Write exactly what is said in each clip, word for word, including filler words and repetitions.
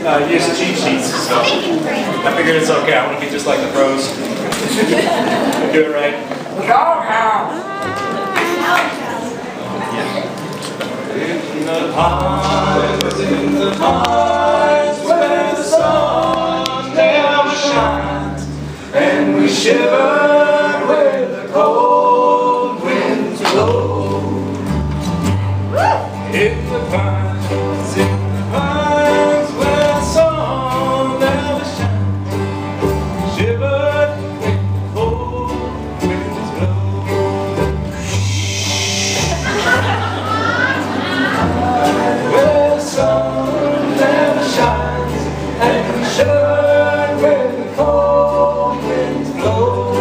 uh, use cheat sheets, so I figured it's okay. I want to be just like the pros. Do it right. Doghouse. In the pines, in the pines, where the sun never shines, and we shiver where the cold winds blow. In the pines, in the pines, where the sun never shines, shiver when the cold winds blow. Where the sun never shines, and we shiver when the cold winds blow.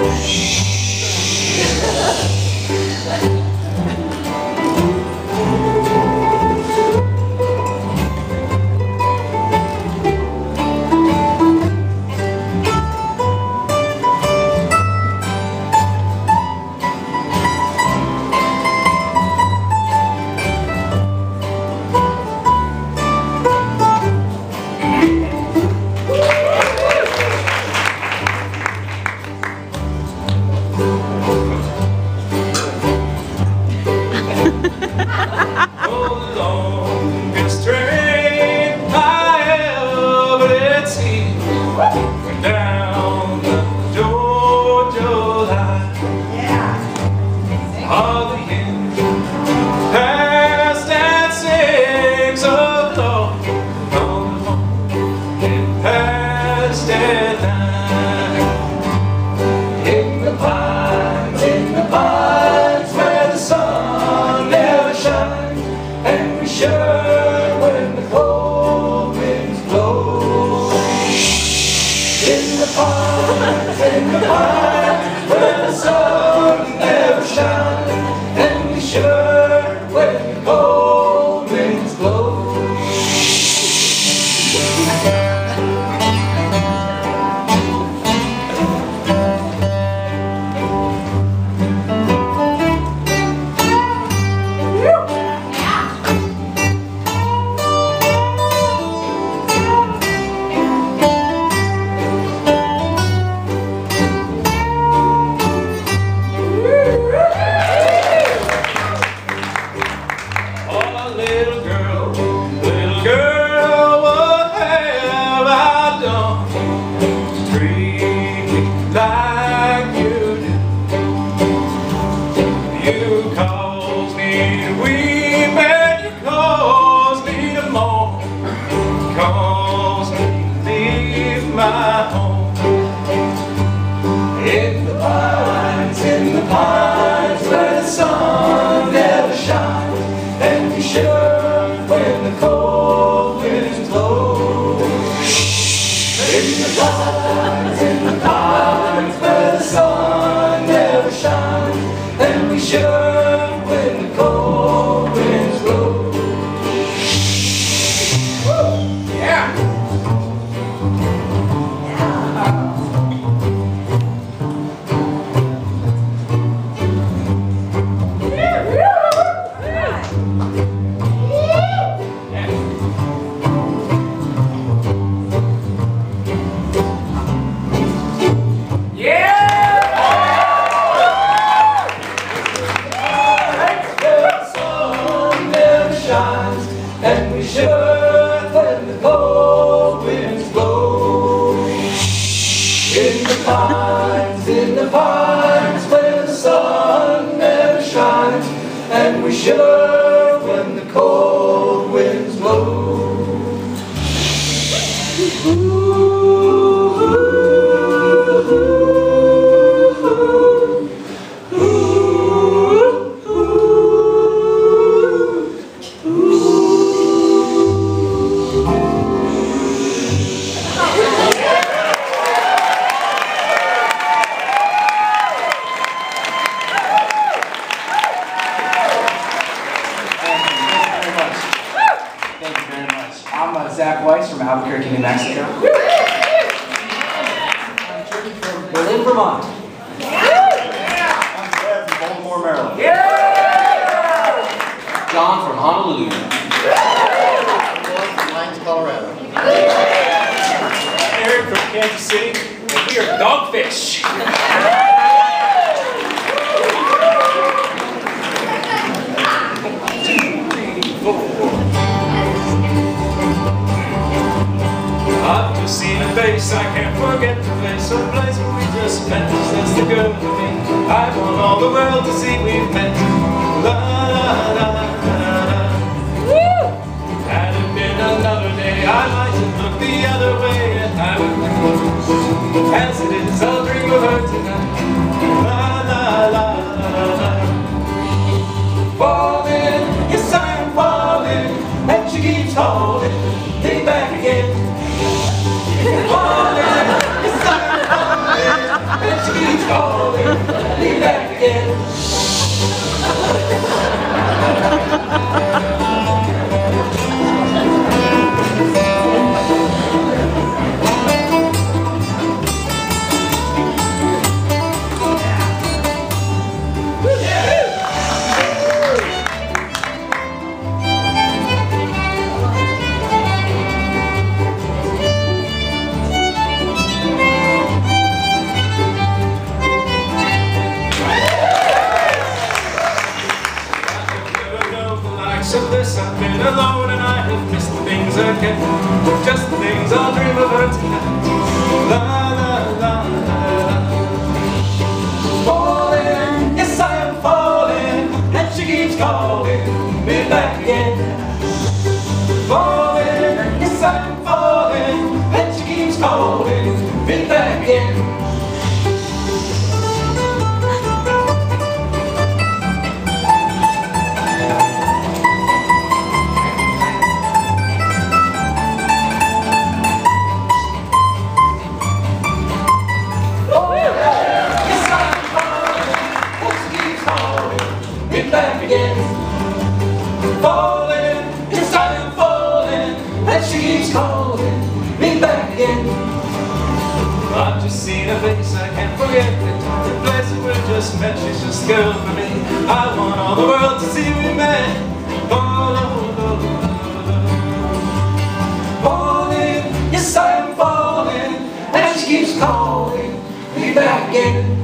Down the Georgia line, yeah. All the engines passed at six o'clock, gone home and passed at nine. In the pines, in the pines, where the sun never shines, and we shiver when the cold winds blow. In the pines, in the pines, where the sun never shines, and we shiver when the cold winds blow. Little girl, little girl, what have I done to treat me like you do? You cause me to weep and you cause me to mourn, you cause me to leave my home. In the pines, in the pines, where the sun never shines, and we shiver when the cold winds blow. In the pines, in the pines, where the sun never shines, and we shiver when the cold winds blow. Woo! Yeah! And we shiver when the cold winds blow. In the pines, in the pines, where the sun never shines, and we shiver when the cold winds blow. Ooh, ooh, ooh. I'm uh, Zach Weiss from Albuquerque, New Mexico. I'm Tricky from Berlin, Vermont. I'm Brad from Baltimore, Maryland. Yeah! John from Honolulu. Lions Colorado. Eric from Kansas City, and we are Dogfish. I've just seen a face, I can't forget the place, or the place where we just met. That's the girl with me. I want all the world to see we've met. La la la la la. Woo! Had it been another day, I might have looked the other way, and I would know. As it is, I'll dream of her tonight. La la la la la. Falling, yes I am falling, and she keeps holding me back again. Falling, yes I'm falling, and she keeps calling me back again. So this, I've been alone and I have missed the things again. Just the things I'll dream of her tonight. La la la la la. Falling, yes I am falling, and she keeps calling me back again. Falling, yes I am falling, and she keeps calling me back again. Back again. Falling, yes I am falling, and she keeps calling me back again. I've just seen her face, I can't forget it. The place where we just met, she's just the girl for me. I want all the world to see we met. Falling, falling, yes I am falling, and she keeps calling me back again.